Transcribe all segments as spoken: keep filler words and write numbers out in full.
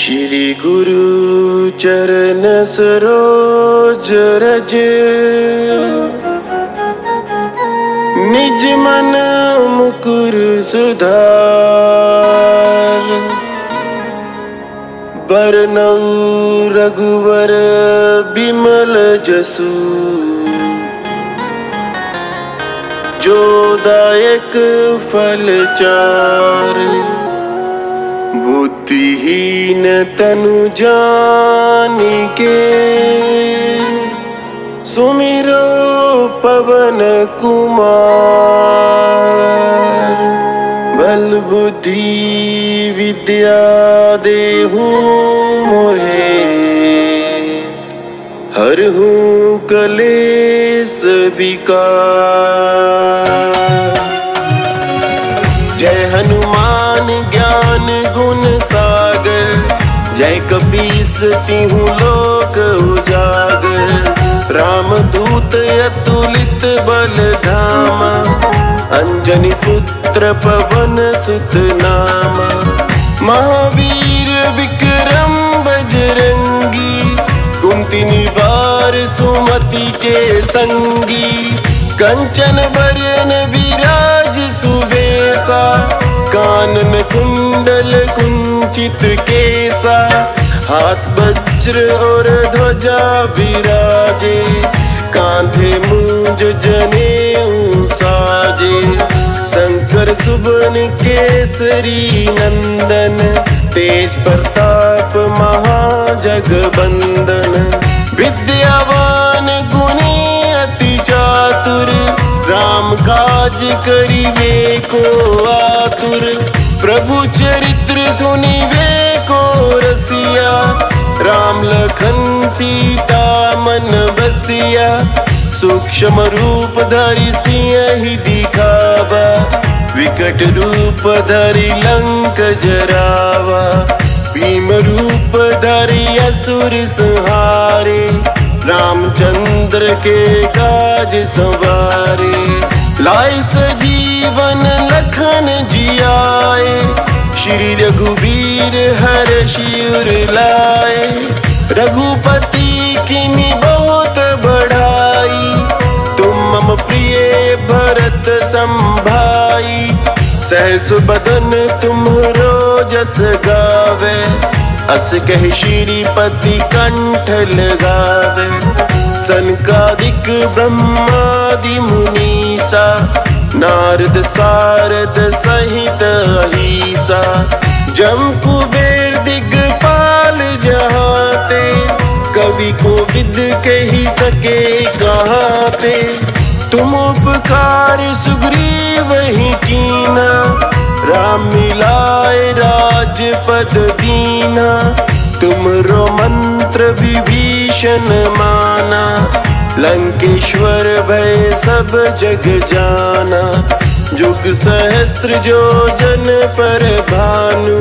श्री गुरु चरण सरोज रज, निज मन मुकुर सुधार। बरनउँ रघुवर बिमल जसु, जो दायक फल चार। बुद्धिहीन तनु जानिके, सुमिरो पवन कुमार। बल बुद्धि विद्या देहु मोहे, हरहु कलेस विकार। जय हनुमान ज्ञान गुण सागर, जय कपीस तिहु लोक उजागर। रामदूत अतुलित बल धामा, अंजनी पुत्र पवन सुत नामा। महावीर विक्रम बजरंगी, कुंती निवार सुमति के संगी। कंचन बरन विराज सुबेसा, कानन कुंडल कुंचित केसा। हाथ वज्र और ध्वजा विराजे, कांधे मूंज जनेऊ साजे। शंकर सुवन केसरी नंदन, तेज प्रताप महाजगबंदन। विद्यावान गुणी अति चातुर, राम काज करिवे को आतुर। प्रभु चरित्र सुनिवे को रसिया, राम लखन सीता मन बसिया। सूक्ष्म रूप धरि सिंह दिखावा, विकट रूप धरि लंक जरावा। भीम रूप धरि असुर संहारे, रामचंद्र के काज संवारे। लाए सजीवन लखन जियाए, श्री रघुबीर हर्षि उर लाए। रघुपति कीन्ही बहुत बढ़ाई, तुम मम प्रिय भरत सम भाई। सहस बदन तुम्हरो जस गावे, अस कहि श्रीपति कंठ लगावे। सनकादिक ब्रह्मादि मुनीसा, नारद सारद सहित अहीसा। जम कुबेर दिगपाल जहाते, कवि कोविद कहि सके कहाते। तुम उपकार सुग्रीव ही कीना, राम मिलाए राजपद दीना। तुमरो मंत्र विभीषण माना, लंकेश्वर भय सब जग जाना। जुग सहस्त्र जो जन पर भानु,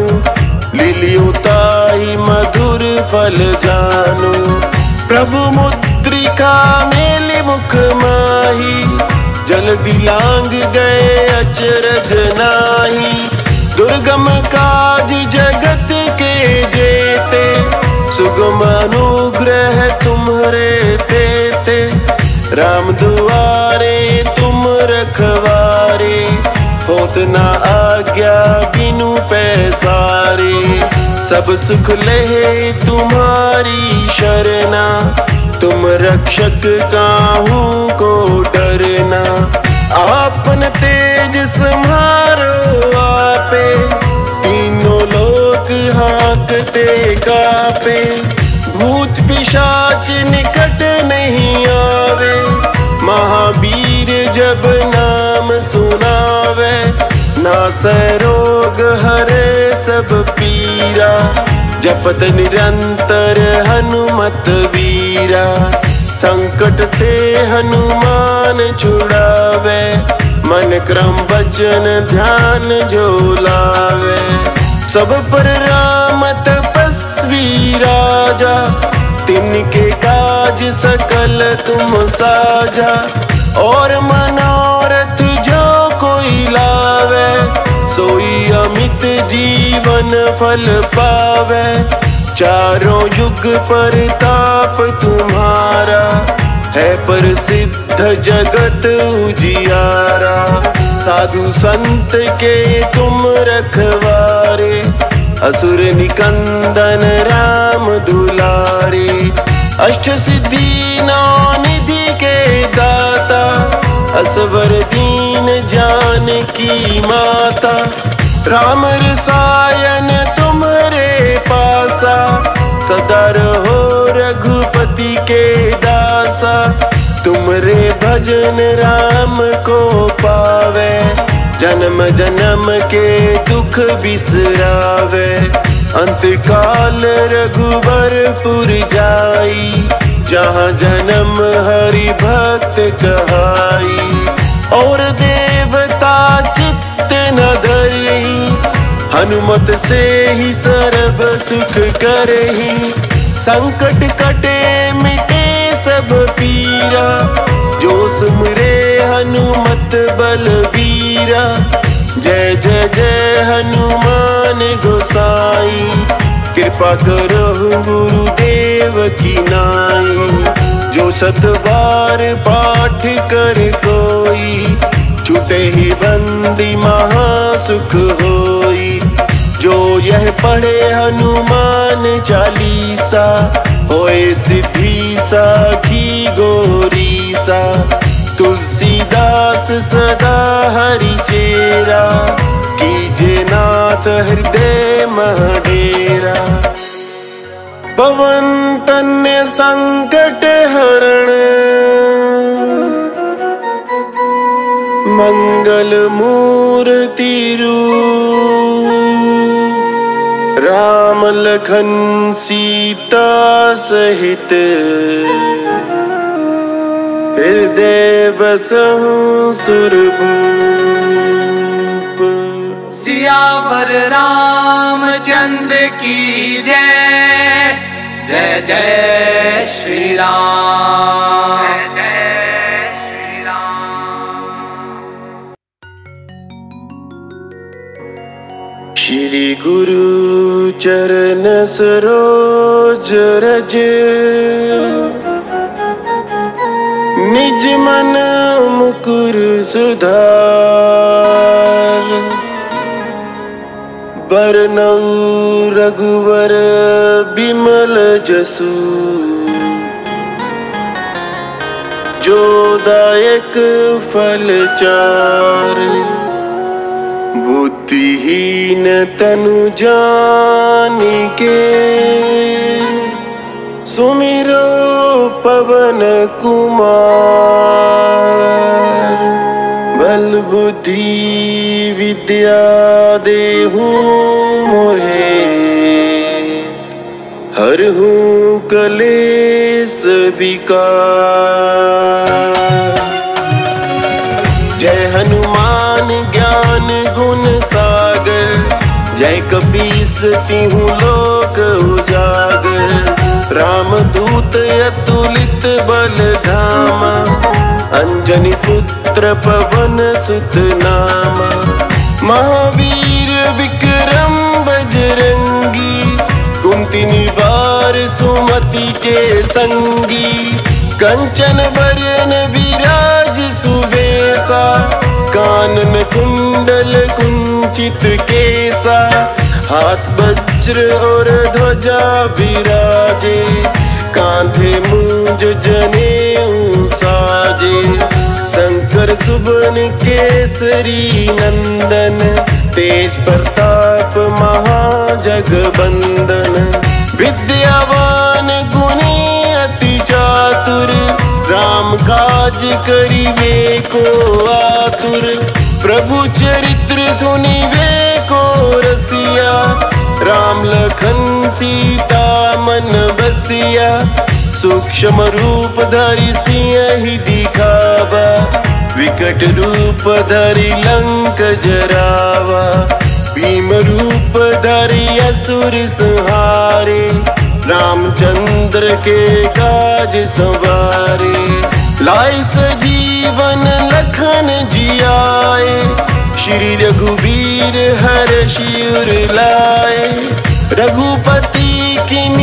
लिलियोताहि मधुर फल जानु। प्रभु मुद्रिका मेलि मुख माही, जल्दी लांग गए अचरज नाही। दुर्गम काज जगत के जेते, सुगम अनुग्रह तुम्हरे तेते। राम दुआरे तुम रखवारे, होत न आज्ञा बिनु पैसारे। सब सुख लहे तुम्हारी शरणा, तुम रक्षक काहू को डरना। आपन तेज सम्हारो आपे, तीनों लोक हाँकते कापे। भूत पिशाच निकट नहीं आवे, महावीर जब नाम सुनावे। नासै रोग हरे सब पीरा, जपत निरंतर हनुमत वीरा। संकट ते हनुमान छुड़ावे, मन क्रम वचन ध्यान जो लावे। सब पर राम तपस्वी राजा, तिनके काज सकल तुम साजा। और मनोरथ जो कोई लावे, सोई अमित जीवन फल पावे। चारों युग पर ताप तुम्हारा है प्रसिद्ध जगत उजियारा। साधु संत के तुम रखवारे असुर निकंदन राम दुलारे। अष्ट सिद्धि नौ निधि के दाता असवर दीन जानकी माता। राम रसायन तुम्हारे पासा सदा रहो रघुपति के दासा। तुमरे भजन राम को पावे जन्म जन्म के दुख बिसरावे। अंत काल रघुबरपुर जाई जहाँ जन्म हरि भक्त कहाई। और देवता चित्त न धरही हनुमत से ही सर्व सुख करही। संकट कटे मिटे सब पीरा जो सुमरे हनुमत बलबीरा। जय जय जय हनुमान गोसाई कृपा करो गुरुदेव की नाई। जो सत बार पाठ कर कोई छूटे ही बंदी महासुख होई। जो यह पढ़े हनुमान चालीसा होए सिद्धि साखी गोरीसा। तुलसीदास सदा हरि चेरा कीजे नाथ हृदय मह डेरा। पवन तन्य संकट हरण मंगल मूर्ति रूप। राम लखन सीता सहित हृदय बसहु सुरभूप। सियावर रामचंद्र की जय। जय जय श्री राम। जय जय श्री राम। श्री गुरु चरण सरोज रज निज मन मुकुर सुधार। बरनउँ रघुवर बिमल जसु जो दायक फल चार। बुद्धिहीन तनु जानिके सुमिरो पवन कुमार। बल बुद्धि विद्या देहु मोहे हरहु कलेस विकार। जय हनुमान ज्ञान गुण सागर जय कपीस तिहु लोक उजागर। रामदूत अतुलित बल धामा अंजनी पुत्र पवन सुत नामा। महावीर विक्रम बजरंगी कुंती निवार सुमति के संगी। कंचन बरन विराज सुबेसा कानन कुंडल कुंचित केसा। हाथ वज्र और ध्वजा विराजे कांधे मूंज जनेऊ साजे। शंकर सुबन केसरी नंदन तेज प्रताप महाजगबंदन। विद्यावान गुणी अति चातुर राम काज करिवे को आतुर। प्रभु चरित्र सुनिवे को रसिया राम लखन सीता मन बसिया। सूक्ष्म रूप धरि सिंह दिखावा विकट रूप धरि लंक जरावा। भीम रूप धरि असुर संहारे रामचंद्र के काज सवारे। लाए सजीवन लखन जियाए श्री रघुवीर हर्षि उर लाए। रघुपति किन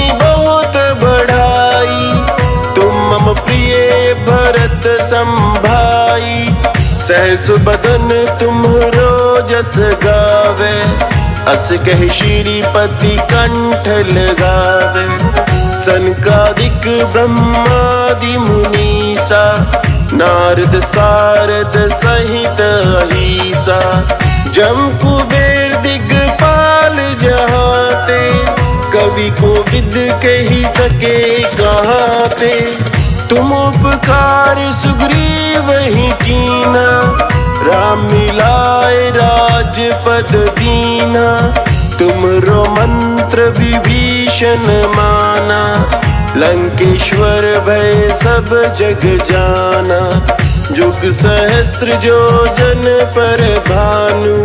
प्रिय भरत संभाई, सहस बदन तुम्हरो जस गावे, अस कहि श्रीपति कंठ लगावे। सनकादिक ब्रह्मादि मुनीसा, नारद सारद सहित अहीसा, जम कुबेर दिगपाल जहाते, कवि को विद कही सके कहाते। तुम उपकार सुग्रीव ही कीना, राम मिलाए राजपद दीना। तुमरो मंत्र विभीषण माना, लंकेश्वर भय सब जग जाना। जुग सहस्त्र जो जन पर भानु,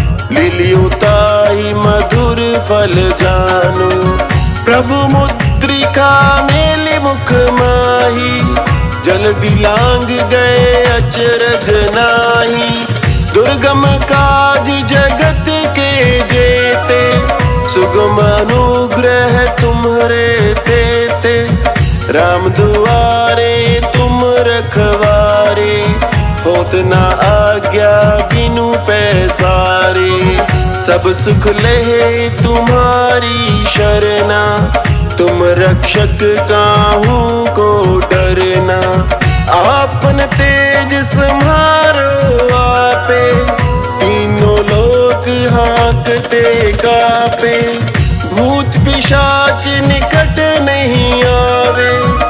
लिलियोताहि मधुर फल जानु। प्रभु मुद्रिका मेलि मुख माही, जल्दी लांग गए अचरज नाही। दुर्गम काज जगत के जेते, सुगम अनुग्रह तुम्हरे तेते। राम दुआरे तुम रखवारे, होत न आज्ञा बिनु पैसारे। सब सुख लहे तुम्हारी शरणा, तुम रक्षक काहू को डरना। आपन तेज सम्हारो आपे, तीनों लोक हाँकते कापे। भूत पिशाच निकट नहीं आवे,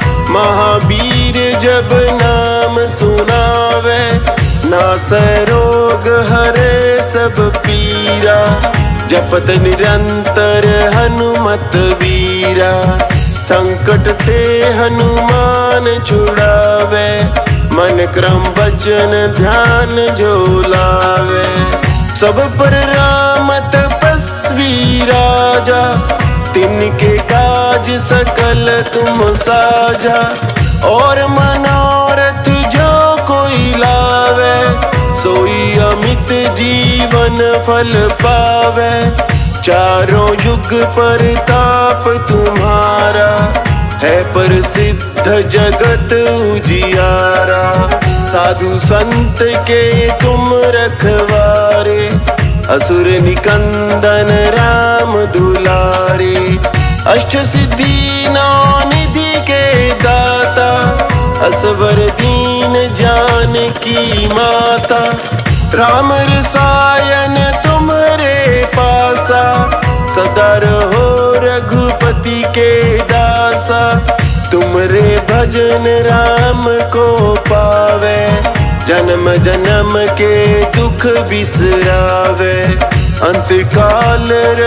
महावीर जब नाम सुनावे। नासै रोग हरे सब पीरा, जपत निरंतर हनुमत वीरा। संकट ते हनुमान छुड़ावे, मन क्रम वचन ध्यान जो लावे। सब पर राम तपस्वी राजा, तिनके काज सकल तुम साजा। और मनोरथ जो कोई लावे, सोई अमित जीवन फल पावे। चारों युग परताप तुम्हारा, है प्रसिद्ध जगत उजियारा। साधु संत के तुम रखवारे, असुर निकंदन राम दुलारे। अष्ट सिद्धि नौ निधि के दाता, असवर दीन जानकी माता। राम रसायन तुम्हारे पासा, सदा रहो रघुपति के दासा। तुमरे भजन राम को पावे, जन्म जन्म के दुख बिसरावे। अंत काल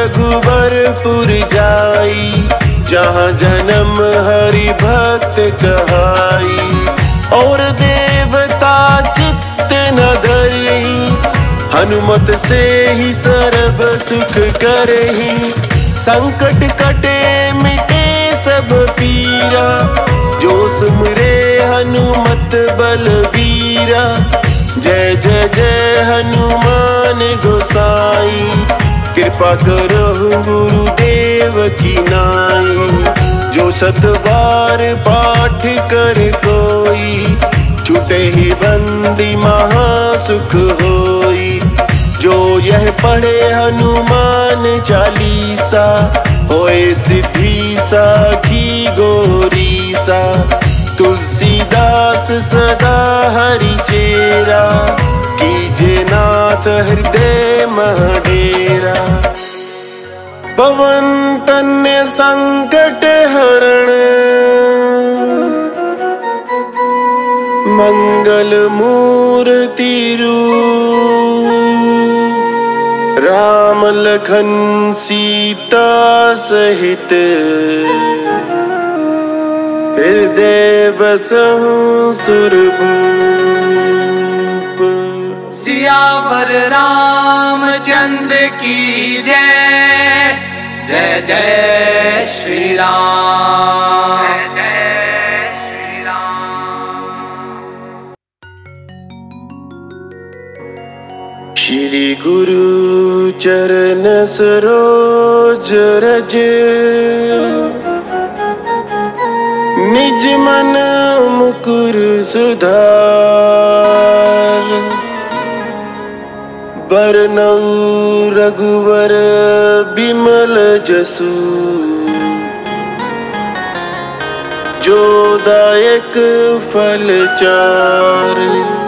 रघुबरपुर जाई, जहाँ जन्म हरि भक्त कहाई। और देवता चित्त न धरही, हनुमत से ही सर्व सुख करही। संकट कटे मिटे सब पीरा, जो सुमरे हनुमत बलबीरा। जय जय जय हनुमान गोसाई, कृपा करो गुरुदेव की नाई। जो सत बार पाठ कर कोई, छूटे ही बंदी महासुख होई। जो यह पढ़े हनुमान चालीसा, होए सिद्धि साखी गौरीसा। तुलसीदास सदा हरि चेरा, कीजे नाथ हृदय मह डेरा। पवन तन्य संकट हरण, मंगल मूर्ति रूप। राम लखन सीता सहित, हृदय बसहु सुरभूप। सियावर रामचंद्र की जय, जय जय श्री राम। जय जय श्री राम। श्री गुरु चरण सरोज रज, निज मन मुकुर कुर सुधार। बरनऊ रघुवर बिमल जसु, जो दायक फल चार।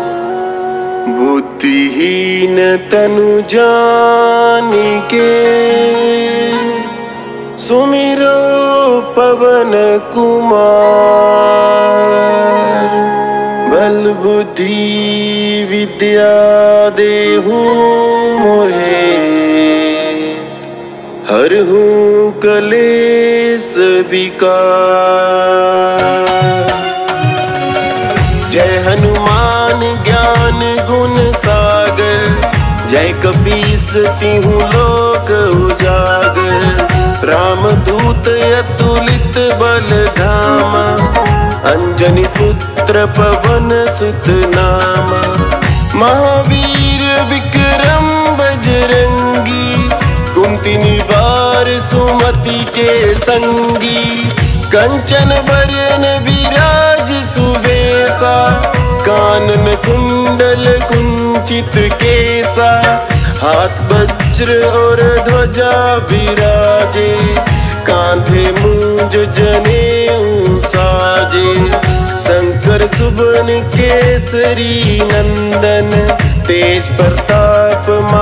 बुद्धिहीन तनु जानिके, सुमिरो पवन कुमार। बल बुद्धि विद्या देहु मोहे, हरहूं कलेस विकार। जय हनुमान ज्ञान गुण सागर, जय कपीस तिहु लोक उजागर। रामदूत अतुलित बल धामा, अंजनी पुत्र पवन सुत नामा। महावीर विक्रम बजरंगी, कुंती निवार सुमति के संगी। कंचन बरन विराज सुवेसा, कानन कुंडल कुंचित केसा। हाथ वज्र और ध्वजा विराजे, कांधे मूंज जनेऊ साजे। शंकर सुवन केसरी नंदन, तेज प्रताप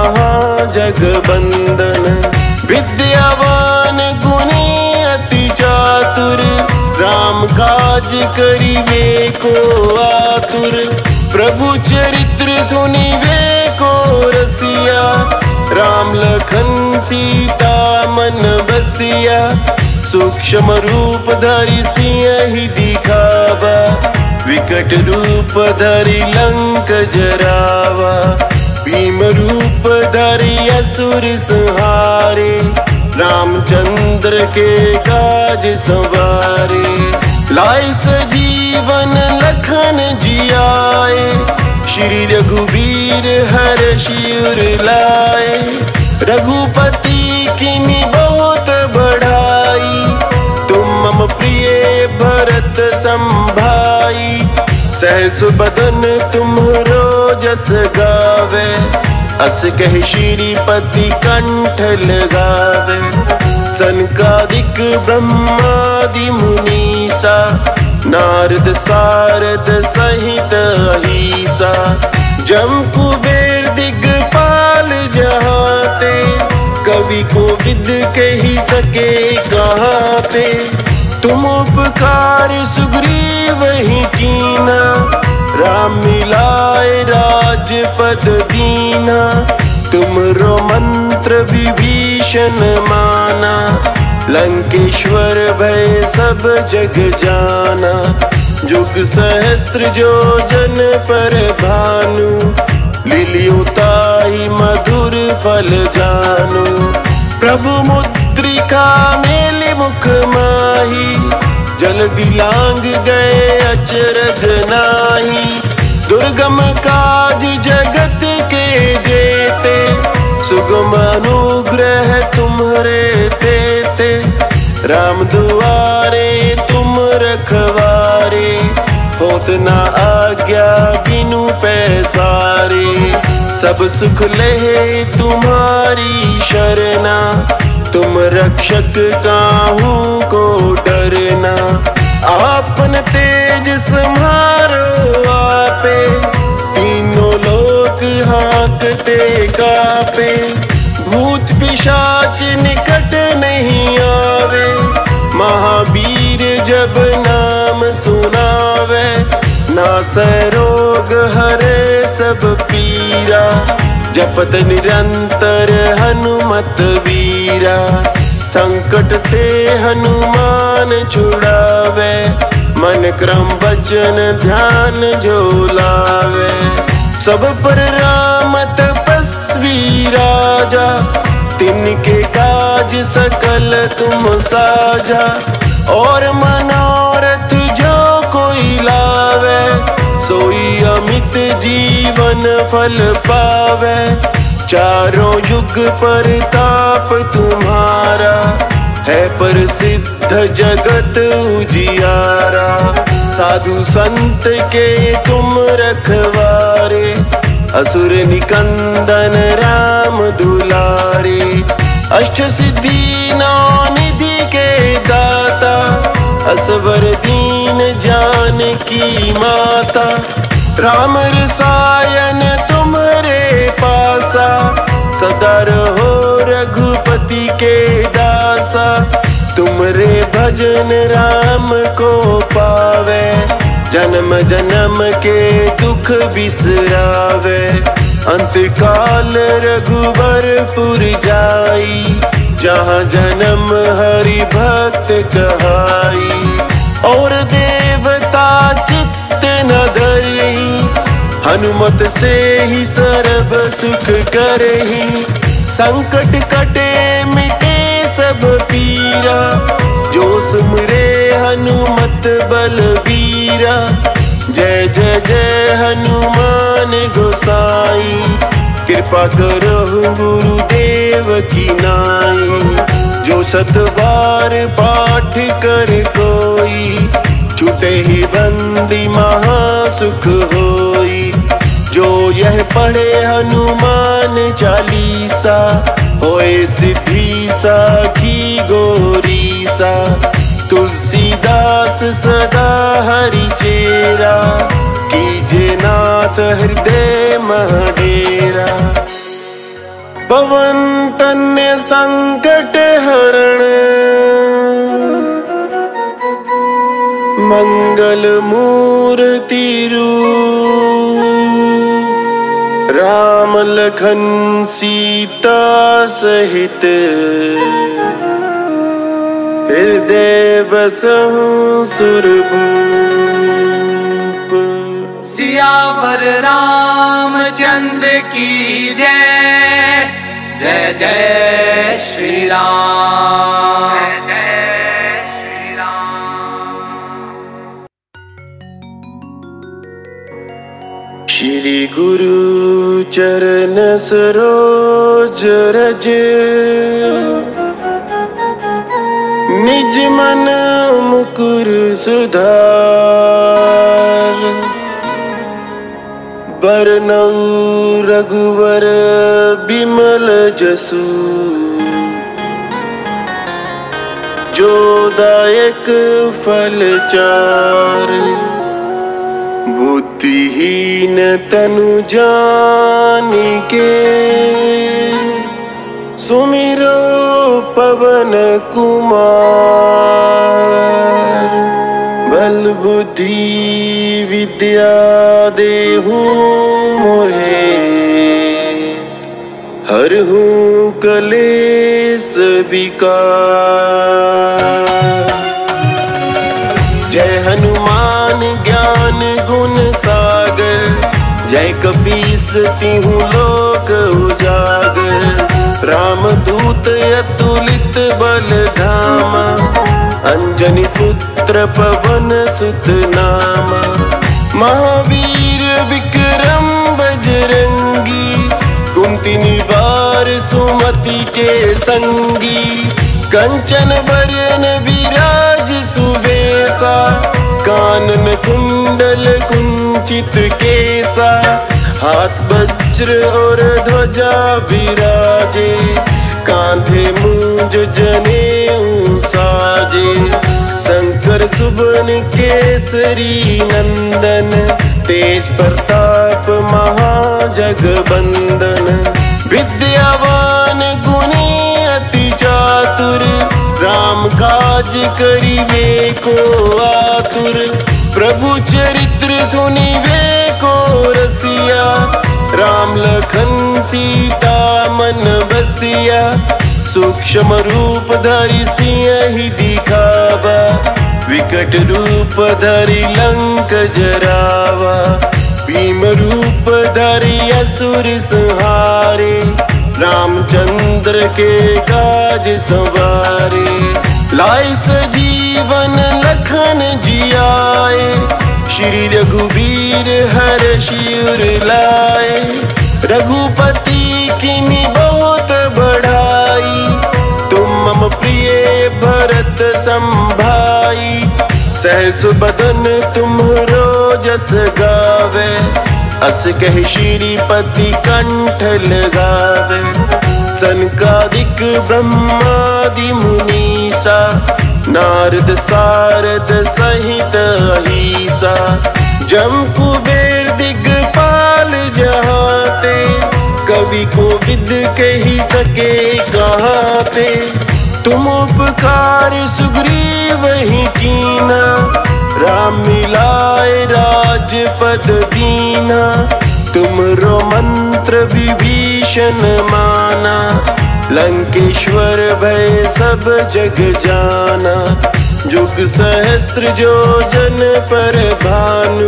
महाजगबंदन। विद्यावान गुणी अति चातुर, राम काज करिवे को आतुर। प्रभु चरित्र सुनिवे को रसिया, राम लखन सीता मन बसिया। सूक्ष्म रूप धरि सिंह दिखावा, विकट रूप धरि लंक जरावा। भीम रूप धरि असुर संहारे, रामचंद्र के काज संवारे। लाए सजीवन लखन जियाए, श्री रघुवीर हर्षि उर लाए। रघुपति कीन्ही बहुत बढ़ाई, तुम मम प्रिय भरत संभाई। सहस बदन तुम्हरो जस गावे, अस कहि श्रीपति कंठ लगावे। सनकादिक ब्रह्मादि मुनीसा, नारद सारद सहित अहीसा। जम कुबेर दिगपाल जहाते, कवि कोविद कहि सके कहाते। तुम उपकार सुग्रीव ही कीना, राम मिलाए राजपद दीना। तुमरो मंत्र विभीषण माना, लंकेश्वर भय सब जग जाना। जुग सहस्त्र जो जन पर भानु, लिलियो ताहि मधुर फल जानु। प्रभु मुद्रिका मेलि मुख माही, जल्दी लांग गए अचरज नाही। दुर्गम काज जगत के जेते, सुगम अनुग्रह तुम्हरे तेते। राम दुआरे तुम रखवारे, होत न आज्ञा बिनु पैसारे। सब सुख लहे तुम्हारी शरणा, तुम रक्षक काहू को डरना। आपन तेज सम्हारो आपे, तीनों लोक हांकते कापे। भूत पिशाच निकट नहीं आवे, महावीर जब नाम सुनावे। नासै रोग हरे सब पीरा, जपत निरंतर हनुमत वीरा। संकट ते हनुमान छुड़ावे, मन क्रम वचन ध्यान जो लावे। सब पर राम तपस्वी राजा, तिनके काज सकल तुम साजा। और मनोरथ जो कोई लावे, सोई अमित जीवन फल पावे। चारों युग परताप तुम्हारा, है प्रसिद्ध जगत उजियारा। साधु संत के तुम रखवारे, असुर निकंदन राम दुलारे। अष्ट सिद्धि नौ निधि के दाता, असवर दीन जानकी माता। राम रसायन तुम्हारे पासा, सदा रहो रघुपति के दासा। तुमरे भजन राम को पावे, जन्म जन्म के दुख बिसरावे। अंत काल रघुबरपुर जाई, जहाँ जन्म हरि भक्त कहाई। और देवता चित्त न धरही, हनुमत से ही सर्व सुख करही। संकट कटे मिटे सब पीरा, जो सुमरे हनुमत बलबीरा। जय जय जय हनुमान गोसाई, कृपा करो गुरुदेव की नाई। जो सतबार पाठ कर कोई, छूटे ही बंदी महासुख होई। जो यह पढ़े हनुमान चालीसा, होए सिद्धि साखी गौरीसा। तुलसीदास सदा हरि चेरा, कीजे नाथ हृदय मह डेरा। पवन तन्य संकट हरण, मंगल मूर्ति रूप। राम लखन सीता सहित, हृदय बसहु सुरभूप। सियावर रामचंद्र की जय, जय जय श्री राम। जय जय श्री राम। श्री गुरु चरण सरोज रज, निज मन मुकुर सुधार। बरनउँ रघुवर बिमल जसु, जो दायक फल चार। बुद्धिहीन तनु जानिके, सुमिरो पवन कुमार। बल बुद्धि विद्या देहु मोहे, हरहु कलेस विकार। जय हनुमान ज्ञान गुण सागर, जय कपीस तिहु लोक उजागर। रामदूत अतुलित बल धामा, अंजनी पुत्र पवन सुत नामा। महावीर विक्रम बजरंगी, कुंती निवार सुमति के संगी। कंचन बरन विराज सुबेसा, कानन कुंडल कुंचित केसा। हाथ वज्र और ध्वजा विराजे, कांधे मूंज जनेऊ साजे। शंकर सुबन केसरी नंदन, तेज प्रताप महाजगबंदन। विद्यावान गुणी अति चातुर, राम काज करिवे को आतुर। प्रभु चरित्र सुनिवे को रसिया, राम लखन सीता मन बसिया। सूक्ष्म रूप धरि सिंह दिखावा, विकट रूप धरि लंक जरावा। भीम रूप धरि असुर संहारे, रामचंद्र के काज सवारे। लाए सजीवन लखन जियाए, श्री रघुबीर हर्षि उर लाए। रघुपति कीन्ही बहुत बड़ाई, तुम मम प्रिय भरत संभाई। सहस बदन तुम्हरो जस गावे, अस कह श्रीपति कंठ लगावे। सनकादिक ब्रह्मादि मुनीसा, नारद सारद सहित अहिसा। जम कुबेर दिगपाल जहाते, कवि को विद कही सके कहाते। तुम उपकार सुग्रीव ही कीना, राम मिलाए राजपद दीना। तुमरो मंत्र विभीषण माना, लंकेश्वर भय सब जग जाना। जुग सहस्त्र जो जन पर भानु,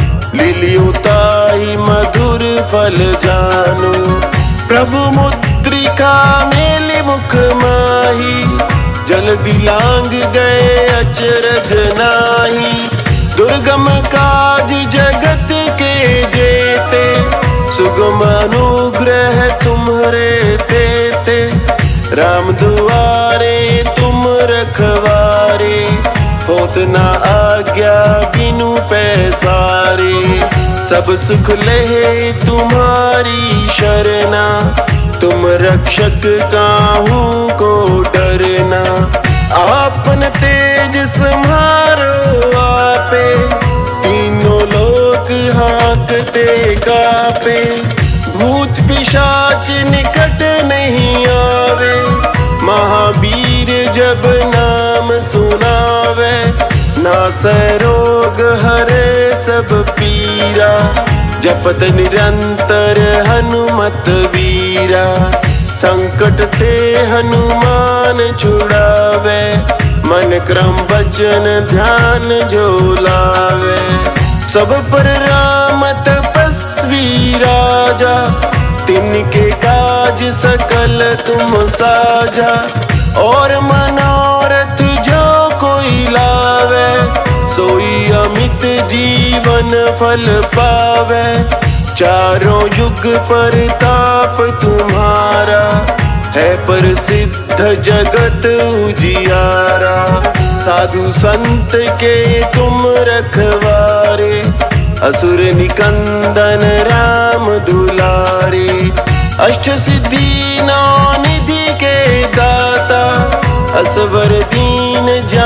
लील्योताहि मधुर फल जानु। प्रभु मुद्रिका मेलि मुख माही, जल्दी लांग गए अचरज नाही। दुर्गम काज जगत के जेते, सुगम अनुग्रह तुम्हरे तेते। राम दुआरे तुम रखवारे, होत न आज्ञा बिनु पैसारे। सब सुख लहे तुम्हारी शरणा, तुम रक्षक काहू को डरना। आपन तेज सम्हारो आपे, तीनों लोक हांकते कापे। भूत पिशाच निकट नहीं आवे, महावीर जब नाम सुनावे। नासै रोग हरे सब पीरा, जपत निरंतर हनुमत वीरा। संकट ते हनुमान छुड़ावे, मन क्रम वचन ध्यान जो लावे। सब पर राम तपस्वी राजा, तिनके काज सकल तुम साजा। और मनोरथ जो कोई लावे, सोई अमित जीवन फल पावे। चारों युग परताप तुम्हारा, है प्रसिद्ध जगत उजियारा। साधु संत के तुम रखवारे, असुर निकंदन राम दुलारे। अष्ट सिद्धि नौ निधि के दाता, असवर दीन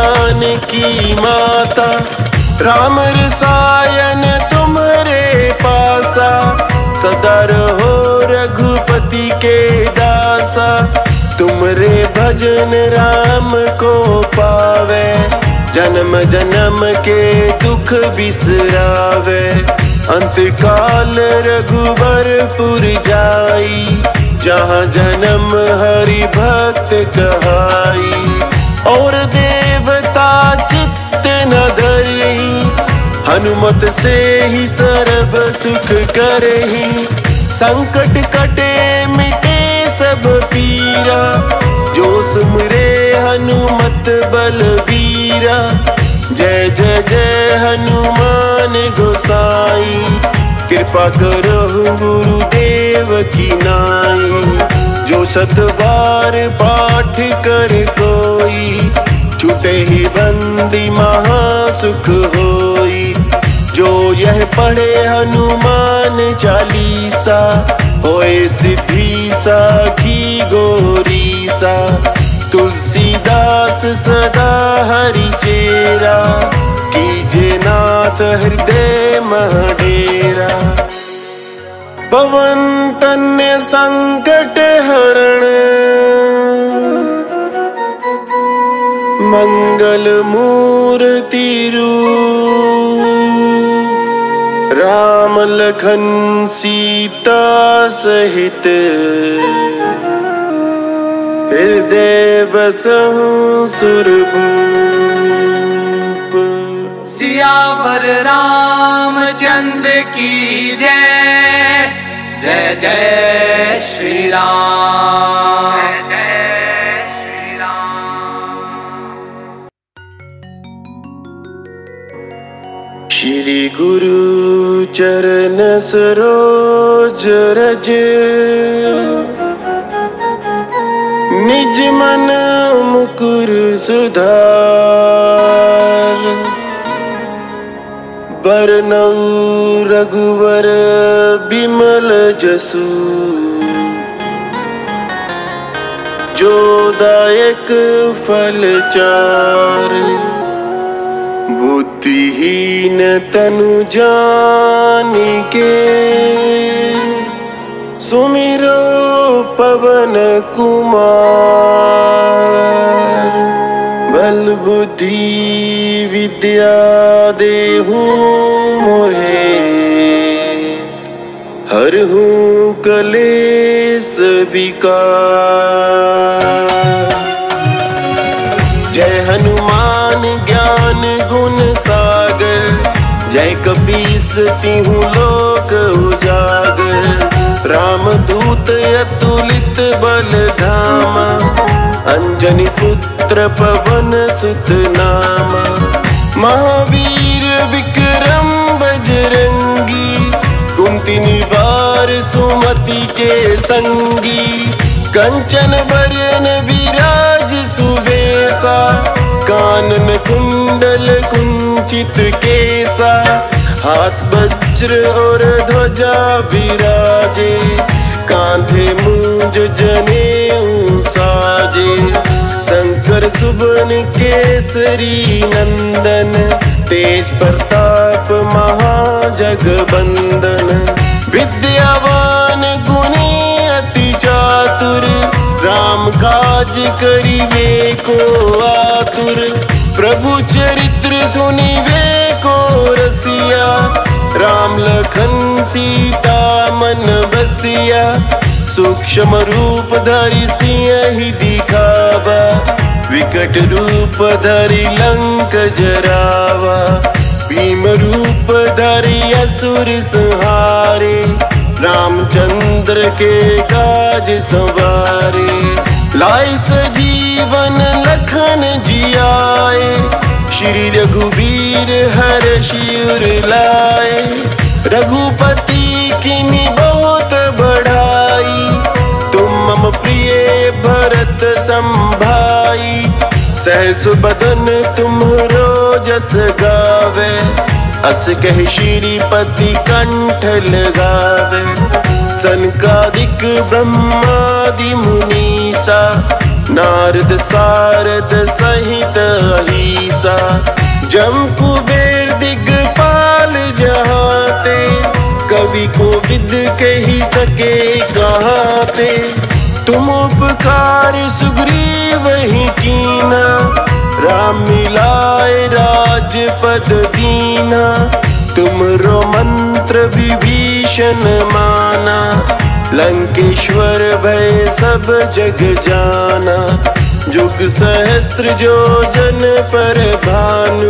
जानकी माता। राम रसायन तुम्हरे पासा, सदा रहो रघुपति के दासा। तुमरे भजन राम को पावे, जन्म जन्म के दुख बिसरावे। अंत काल रघुबरपुर जाई, जहाँ जन्म हरि भक्त कहाई। और देवता चित्त न धरही, हनुमत से ही सर्व सुख करही। संकट कटे मिटे सब पीरा, जो सुमरे हनुमत बलबीरा। जय जय जय हनुमान गोसाई, कृपा करो गुरुदेव की नाई। जो सत बार पाठ कर कोई, छूटे ही बंदी महासुख होई। जो यह पढ़े हनुमान चालीसा, होए सिद्धि साखी गौरीसा। तुलसीदास सदा हरि चेरा, कीजे नाथ हृदय मह डेरा। पवन तन्य संकट हरण, मंगल मूर्ति रूप। राम लखन सीता सहित, हृदय बसहु सुरभूप। सियावर रामचंद्र की जय, जय जय श्री राम। जय जय श्री राम। श्री गुरु चरण सरोज रज, निज मन मुकुर सुधार। बरनऊ रघुवर बिमल जसु, जो दायक फल चार। बुद्धिहीन तनु जानिके, सुमिरो पवन कुमार। बल बुद्धि विद्या देहु मोहे, हरहु कलेस विकार। जय हनुमान ज्ञान गुण सागर, जय कपीस तिहु लोक उजागर। रामदूत अतुलित बल धामा, अंजनी पुत्र पवन सुत नामा। महावीर विक्रम बजरंगी, कुंती निवार सुमति के संगी। कंचन बरन विराज सुवेसा, कानन कुंडल कुंचित केसा। हाथ वज्र और ध्वजा विराजे, कांधे मूंज जनेऊ साजे। शंकर सुवन केसरी नंदन, तेज प्रताप महाजगबंदन। विद्यावान गुणी अति चातुर, राम काज करिबे को आतुर। प्रभु चरित्र सुनिबे को रसिया, राम लखन सीता मन बसिया। सूक्ष्म रूप धरि सिंहि दिखावा, विकट रूप धरि लंक जरावा। भीम रूप धरि असुर संहारे, रामचंद्र के काज सवारे। लाए सजीवन लखन जियाए, श्री रघुवीर हर्षि उर लाए। रघुपति कीन्ही बहुत बढ़ाई, तुम मम प्रिय भरत संभाई। सहस बदन तुम्हरो जस गावे, अस कहि श्रीपति कंठ लगावे। सनकादिक ब्रह्मादि मुनीसा, नारद सारद सहित अहीसा। जम कुबेर दिगपाल जहाते, कवि को विद कही सके कहाते। तुम उपकार सुग्रीव ही कीना, राम मिलाए राजपद दीना। तुमरो मंत्र विभीषण माना, लंकेश्वर भय सब जग जाना। जुग सहस्त्र जो जन पर भानु,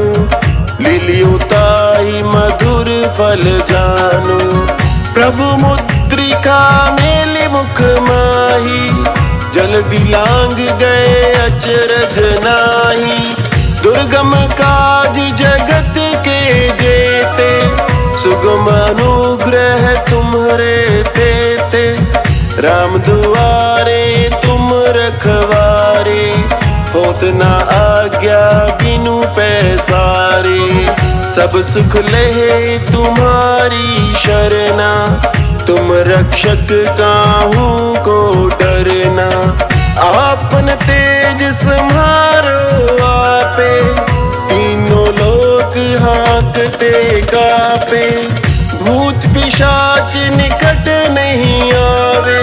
लील्योताहि मधुर फल जानु। प्रभु मुद्रिका मेलि मुख माही, जल्दी लांग गए अचरज नाही। दुर्गम काज जगत के जेते, सुगम अनुग्रह तुम्हरे तेते। राम दुआरे तुम रखवारे, होत न आज्ञा बिनु पैसारे। सब सुख लहे तुम्हारी शरणा, तुम रक्षक काहू को डरना। आपन तेज सम्हारो आपे, तीनों लोक हांकते कापे। भूत पिशाच निकट नहीं आवे,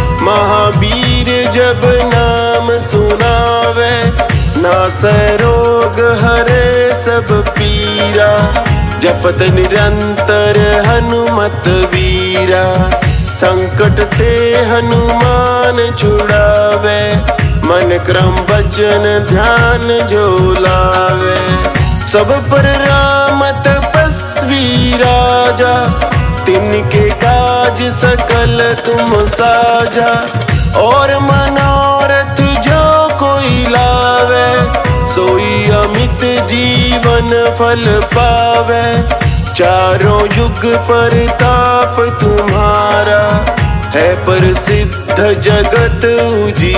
महावीर जब नाम सुनावे। नासै रोग हरे सब पीरा, जपत निरंतर हनुमत वीरा। संकट ते हनुमान छुड़ावे, मन क्रम वचन ध्यान जो लावे। सब पर राम तपस्वी राजा, तिनके काज सकल तुम साजा। और मनोरथ जो कोई लावे, सोई अमित जीवन फल पावे। चारों युग परताप तुम्हारा, है प्रसिद्ध जगत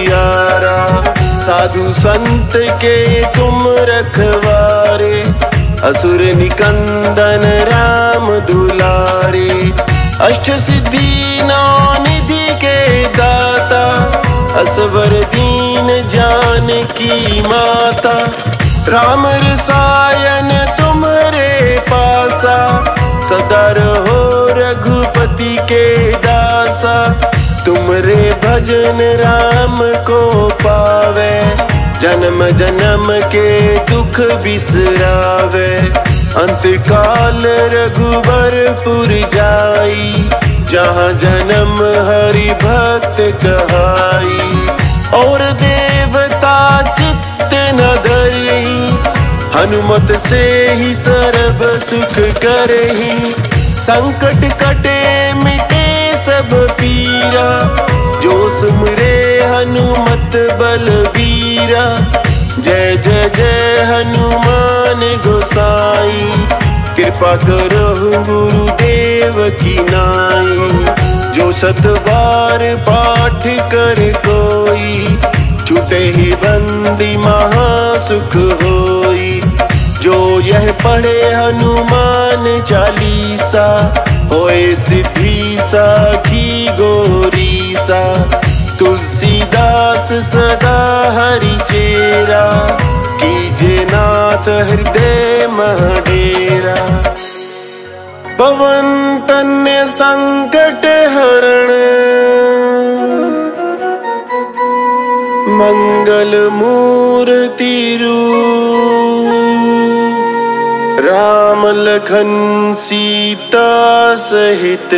उजियारा। साधु संत के तुम रखवारे, असुर निकंदन राम दुलारे। अष्ट सिद्धि नौ निधि के दाता, असवर दीन जानकी माता। राम रसायन तुम्हारे पासा, सदा रहो रघुपति के दासा। तुमरे भजन राम को पावे, जन्म जन्म के दुख बिसरावे। अंत काल रघुबरपुर जाई, जहाँ जन्म हरि भक्त कहाई। और देवता चित्त न धरही, हनुमत से ही सर्व सुख करही। संकट कटे मिटे सब पीरा, जो सुमरे हनुमत बलबीरा। जय जय जय हनुमान गोसाई, कृपा करो गुरुदेव की नाई। जो सत बार पाठ कर कोई, छूटे ही बंदी महासुख होई। जो यह पढ़े हनुमान चालीसा, होए सिद्धि साखी गोरीसा। तुलसीदास सदा हरि चेरा, कीजे नाथ हृदय मह डेरा। पवन तन्य संकट हरण, मंगल मूर्ति रूप। राम लखन सीता सहित,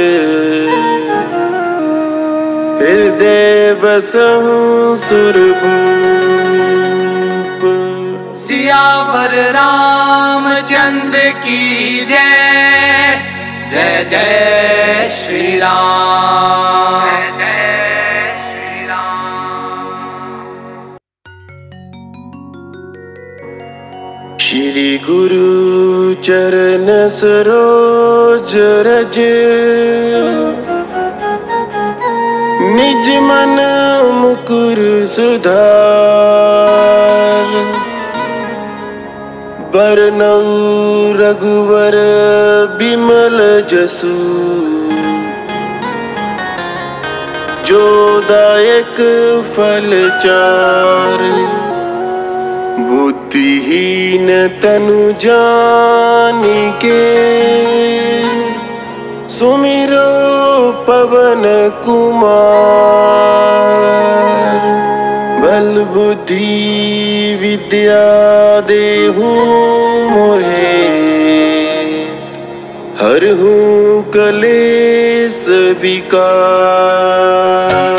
हृदय बसहु सुरभूप। सियावर रामचंद्र की जय, जय जय श्री राम। जय जय श्री राम। श्री गुरु चरण सरोज रज, निज मन मुकुर सुधार। बरनउँ रघुवर बिमल जसु, जो दायक फल चार। बुद्धिहीन तनु जानिके, सुमिरो पवन कुमार। बल बुद्धि विद्या देहु मोहे, हरहु कलेस विकार।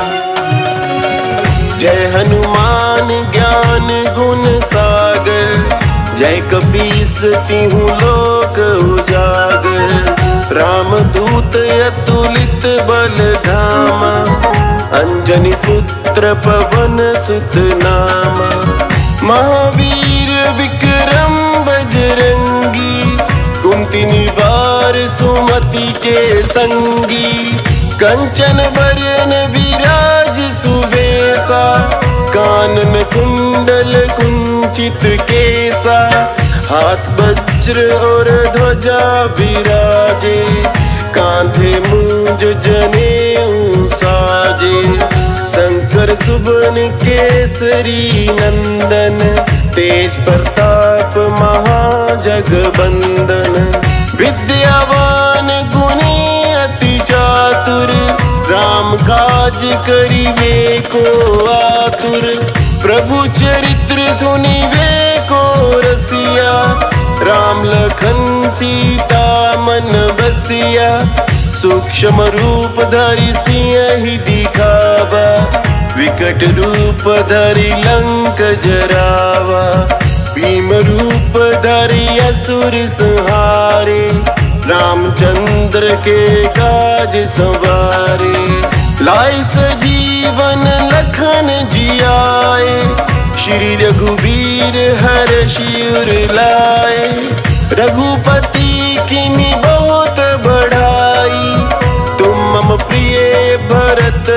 जय हनुमान ज्ञान गुण सागर, जय कपीस तिहु लोक उजागर। राम दूत अतुलित बल धामा, अंजनी पुत्र पवन सुत नामा। महावीर विक्रम बजरंगी, कुंती निवार सुमति के संगी। कंचन बरन विराज सुवेसा, कानन कुंडल कुंचित केसा। हाथ वज्र और ध्वजा विराजे, कांधे मूंज जनेऊ साजे। शंकर सुबन केसरी नंदन, तेज प्रताप महाजगबंदन। विद्यावान गुणी अति चातुर, राम काज करिवे को आतुर। प्रभु चरित्र सुनिवे को रसिया, राम लखन सीता मन बसिया। सूक्ष्म रूप धरि सिंह दिखावा, विकट रूप धरि लंक जरावा। भीम रूप धरि असुर संहारे, रामचंद्र के काज संवारे। लाए सजीवन लखन जियाए, श्री रघुबीर हर्षि उर लाए। रघुपति कीन्ही बहुत बढ़ाई, तुम मम प्रिय भरत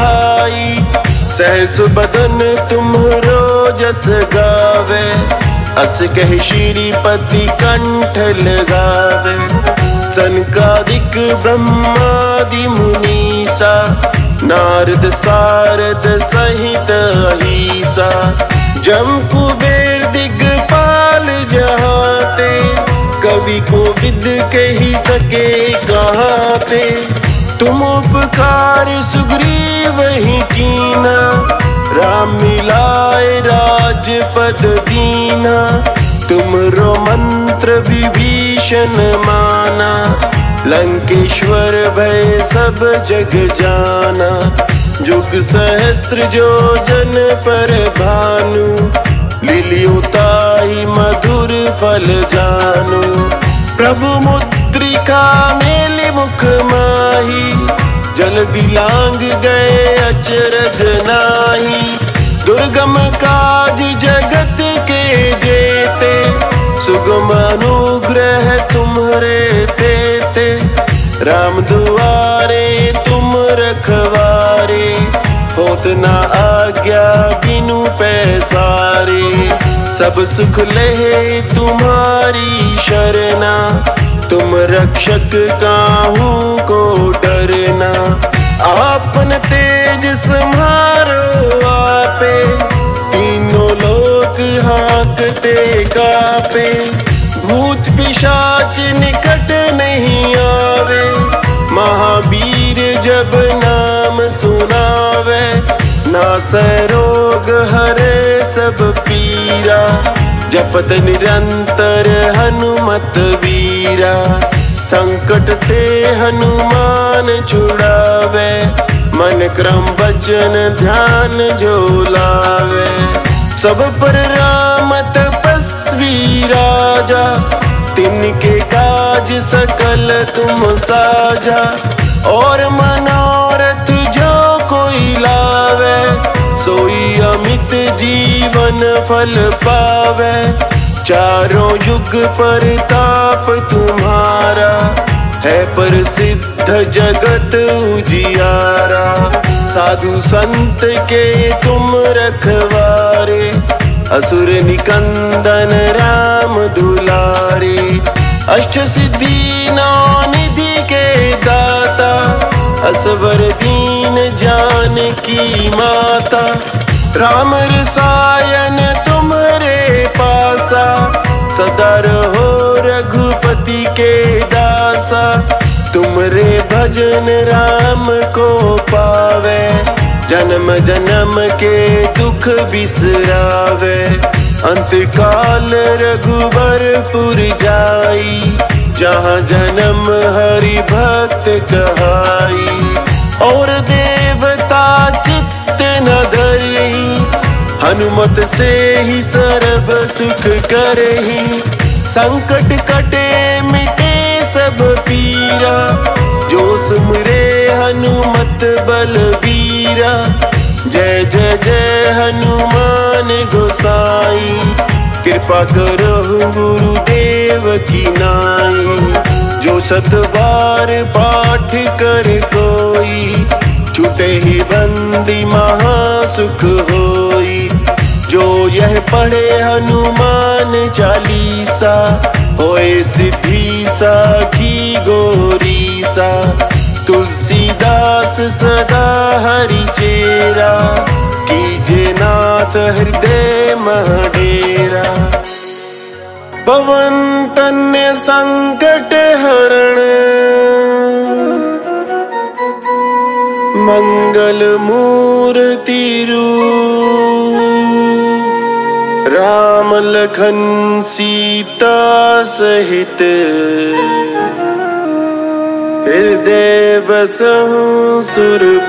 संभाई। सहस बदन तुम्हरो जस गावे, अस कह श्रीपति कंठ लगावे। सनकादिक ब्रह्मादि मुनीसा, नारद सारद सहित अहिसा। जम कुबेर दिग्पाल जहाते, कवि को विद कही सके कहाँ पे। तुम उपकार सुग्रीव ही कीना, राम मिलाए राजपद दीना। तुमरो मंत्र विभीषण माना, लंकेश्वर भय सब जग जाना। जुग सहस्त्र जो जन पर भानु, लिलियोताहि मधुर फल जानु। प्रभु मुद्रिका मेलि मुख माही, जल दिलांग गए अचरज नाही। दुर्गम काज जगत के जेते, सुगम अनुग्रह तुम्हारे तेते। राम दुआरे तुम रखवारे, होत न आज्ञा बिनु पैसारे। सब सुख लहे तुम्हारी शरणा, तुम रक्षक काहू को डरना। आपन तेज सम्हारो आपे, तीनों लोक हांकते कापे। भूत पिशाच निकट नहीं आवे, महावीर जब नाम सुनावे। नासै रोग हरे सब पीरा, जपत निरंतर हनुमत वीरा। संकट ते हनुमान छुड़ावे, मन क्रम वचन ध्यान जो लावे। सब पर राम तपस्वी राजा, तिनके काज सकल तुम साजा। और मनोरथ जो कोई लावे, सोई अमित जीवन फल पावे। चारों युग परताप तुम्हारा, है प्रसिद्ध जगत उजियारा। साधु संत के तुम रखवारे, असुर निकंदन राम दुलारे। अष्ट सिद्धि नौ निधि के दाता, असवर दीन जानकी माता। राम रसायन तुम्हारे पासा, सदा रहो रघुपति के दासा। तुमरे भजन राम को पावे, जन्म जन्म के दुख बिसरावे। अंत काल रघुबरपुर जाई, जहाँ जन्म हरि भक्त कहाई। और देवता चित्त न धरही, हनुमत से ही सर्व सुख करही। संकट कटे मिटे सब पीरा, जो सुमरे हनुमत बलबीरा। जय जय जय हनुमान गोसाई, कृपा करो गुरुदेव की नाई। जो सत बार पाठ कर कोई, छूटे ही बंदी महासुख होई। जो यह पढ़े हनुमान चालीसा, होए सिद्धि साखी गोरीसा। तुलसीदास सदा हरि चेरा, कीजे नाथ हृदय मह डेरा। पवन तन्य संकट हरण, मंगल मूर्ति रूप। राम लखन सीता सहित, हृदय बसहु सुरभूप।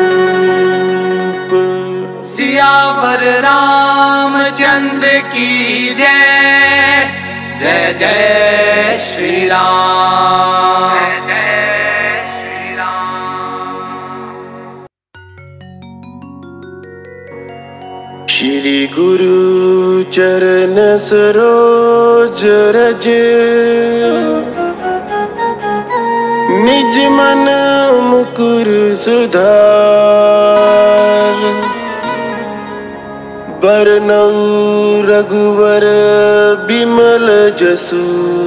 सियावर रामचंद्र की जय, जय जय श्री राम। जय जय श्री राम। श्री गुरु चरण सरोज रज, निज मन मुकुर सुधार। बरनऊ रघुवर बिमल जसु,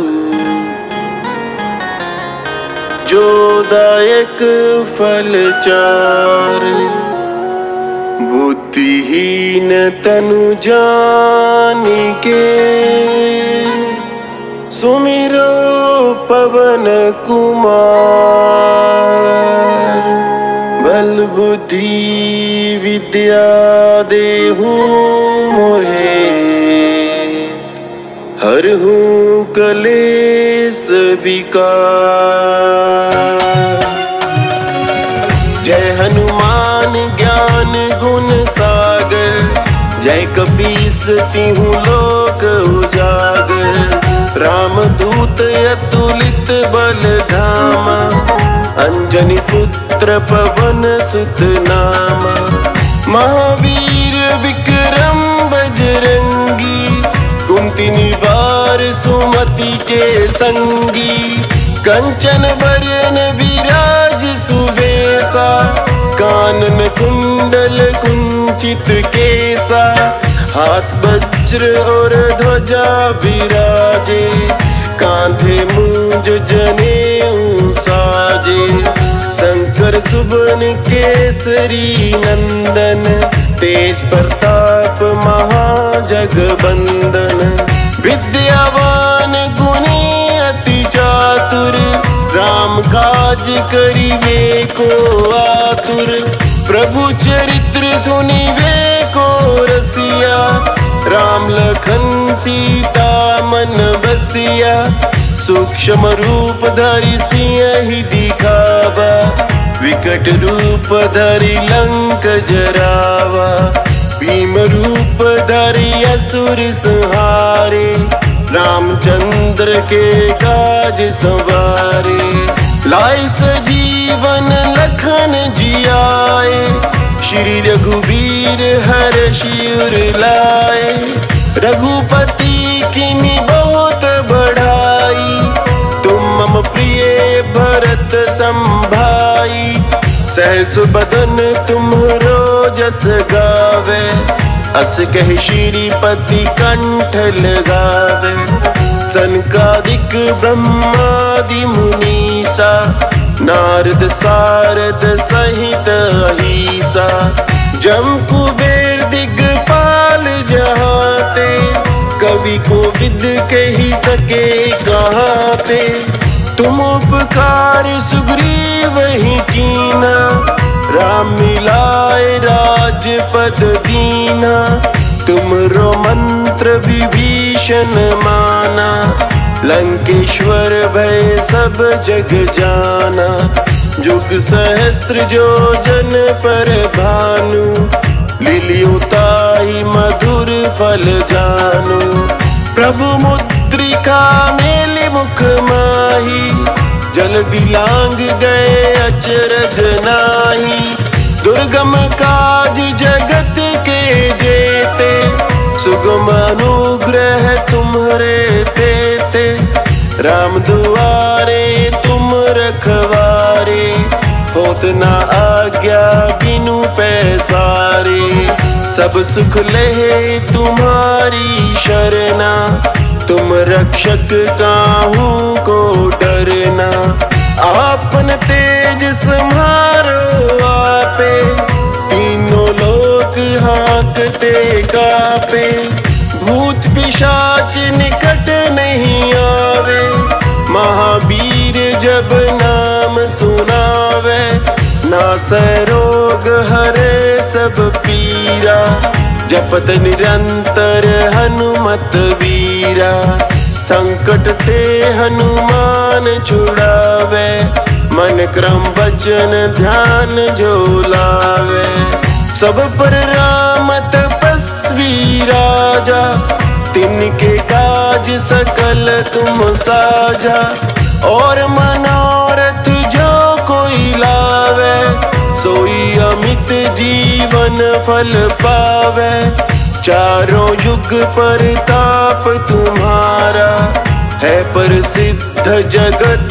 जो दायक फल चार। बुद्धिहीन तनु जानिके, सुमिरो पवन कुमार। बल बुद्धि विद्या देहु मोहे, हरहु कलेस विकार। जय हनुमान ज्ञान गुण सागर, जय कपीस तिहु लोक उजागर। रामदूत अतुलित बल धामा, अंजनी पुत्र पवन सुत नामा। महावीर विक्रम बजरंगी, कुंती निवार सुमति के संगी। कंचन बरन विराज सुबेसा, कानन कुंडल कुंचित केसा। हाथ वज्र और ध्वजा विराजे, कांधे मूंज जनेऊ साजे। शंकर सुवन केसरी नंदन, तेज प्रताप महाजगबंदन। विद्यावान गुणी अति चातुर, राम काज करिवे को आतुर। प्रभु चरित्र सुनिवे को रसिया, राम लखन सीता मन बसिया। सूक्ष्म रूप धरि सिंह दिखावा, विकट रूप धरि लंक जरावा। भीम रूप धरि असुर संहारे, रामचंद्र के काज सवारे। लाए सजीवन लखन जियाए, श्री रघुवीर हर्षि उर लाए। रघुपति कीन्ही बहुत बढ़ाई, तुम मम प्रिय भरत संभाई। सहस बदन तुम्हरो जस गावे, अस कहि श्रीपति कंठ लगावे। सनकादिक ब्रह्मादि मुनीसा, नारद सारद सहित अहीसा। जम कुबेर दिगपाल जहाते, कवि को विद कही सके कहाते। तुम उपकार सुग्रीव ही कीना, राम मिलाए राजपद दीना। तुमरो मंत्र विभीषण माना, लंकेश्वर भय सब जग जाना। जुग सहस्त्र जो जन पर भानु, लिलियो ताहि मधुर फल जानु। प्रभु मुद्रिका मेलि मुख माही, जल्दी लांग गए अचरज नाही। दुर्गम काज जगत के जेते, सुगम अनुग्रह तुम्हरे तेते। राम दुआरे तुम रखवारे, होत न आज्ञा बिनु पैसारे। सब सुख लहे तुम्हारी शरणा, तुम रक्षक काहू को डरना। आपन तेज सम्हारो आपे, तीनों लोक हाँकते कापे। भूत पिशाच निकट नहीं आवे, महावीर जब नाम सुनावे। नासै रोग हरे सब पीरा, जपत निरंतर हनुमत वीरा। संकट ते हनुमान छुड़ावे, मन क्रम वचन ध्यान जो लावे। सब पर राम तपस्वी राजा, तिनके काज सकल तुम साजा। और मनोरथ जो कोई लावे, सोई अमित जीवन फल पावे। चारों युग परताप तुम्हारा, है प्रसिद्ध जगत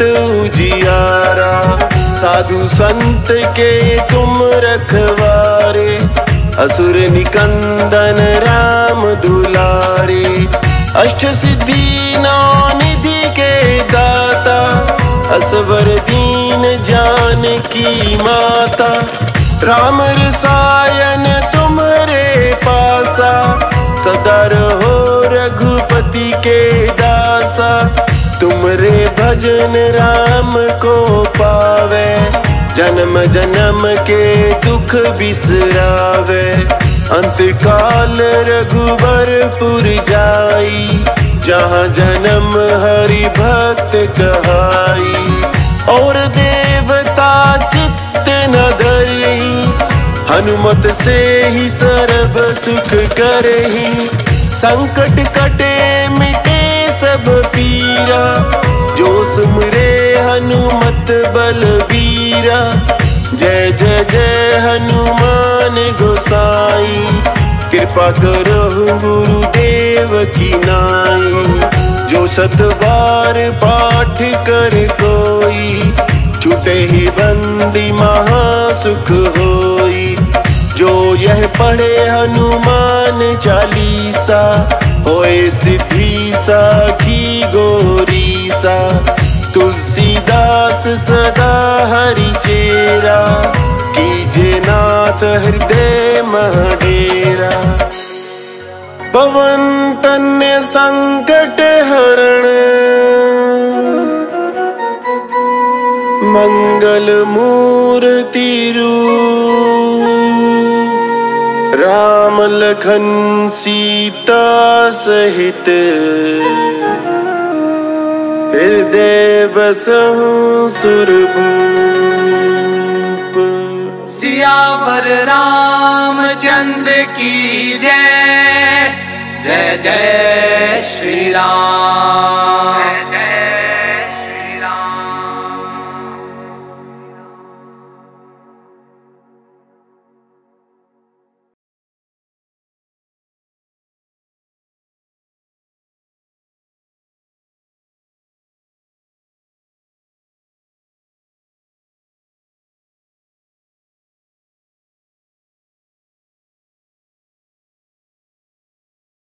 उजियारा। साधु संत के तुम रखवारे, असुर निकंदन राम दुलारे। अष्ट सिद्धि नौ निधि के दाता, असवर दीन जानकी माता। राम रसायन तुम्हारे पासा, सदा रहो रघुपति के दासा। तुमरे भजन राम को पावे, जन्म जन्म के दुख बिसरावे। अंतकाल रघुबरपुर जाई, जहाँ जन्म हरि भक्त कहाई। और देवता चित्त न धरही, हनुमत से ही सर्व सुख करही। संकट कटे मिटे सब पीरा, जो सुमरे हनुमत बलबीरा। जय जय जय हनुमान गोसाई, कृपा करो गुरुदेव की नाई। जो सत बार पाठ कर कोई, छूटे ही बंदी महासुख होई। जो यह पढ़े हनुमान चालीसा, होए सिद्धि साखी गोरीसा। तुलसीदास सदा हरि चेरा, कीजे नाथ हृदय मह डेरा। पवन तन्य संकट हरण, मंगल मूर्ति रूप। राम लखन सीता सहित, हृदय बसहु सुरभूप। सियावर रामचंद्र की जय, जय जय श्री राम।